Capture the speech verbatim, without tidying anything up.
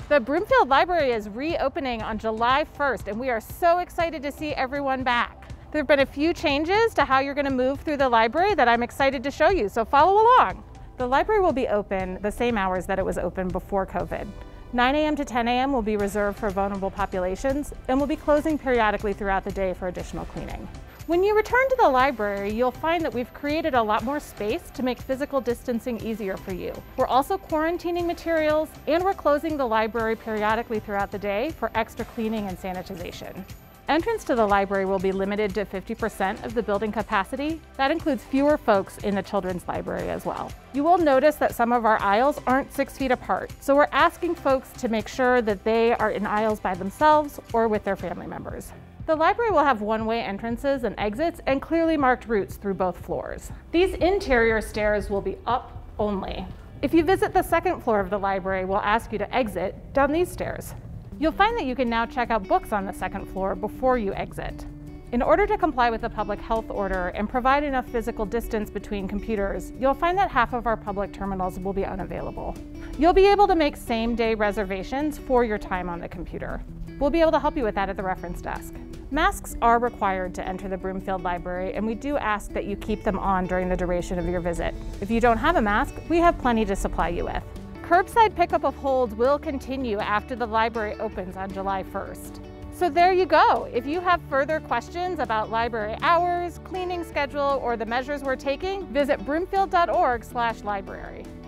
The Broomfield Library is reopening on July first, and we are so excited to see everyone back. There have been a few changes to how you're going to move through the library that I'm excited to show you, so follow along. The library will be open the same hours that it was open before COVID. nine A M to ten A M will be reserved for vulnerable populations and will be closing periodically throughout the day for additional cleaning. When you return to the library, you'll find that we've created a lot more space to make physical distancing easier for you. We're also quarantining materials, and we're closing the library periodically throughout the day for extra cleaning and sanitization. Entrance to the library will be limited to fifty percent of the building capacity. That includes fewer folks in the children's library as well. You will notice that some of our aisles aren't six feet apart, so we're asking folks to make sure that they are in aisles by themselves or with their family members. The library will have one-way entrances and exits and clearly marked routes through both floors. These interior stairs will be up only. If you visit the second floor of the library, we'll ask you to exit down these stairs. You'll find that you can now check out books on the second floor before you exit. In order to comply with the public health order and provide enough physical distance between computers, you'll find that half of our public terminals will be unavailable. You'll be able to make same-day reservations for your time on the computer. We'll be able to help you with that at the reference desk. Masks are required to enter the Broomfield Library, and we do ask that you keep them on during the duration of your visit. If you don't have a mask, we have plenty to supply you with. Curbside pickup of holds will continue after the library opens on July first. So there you go. If you have further questions about library hours, cleaning schedule, or the measures we're taking, visit broomfield dot org slash library.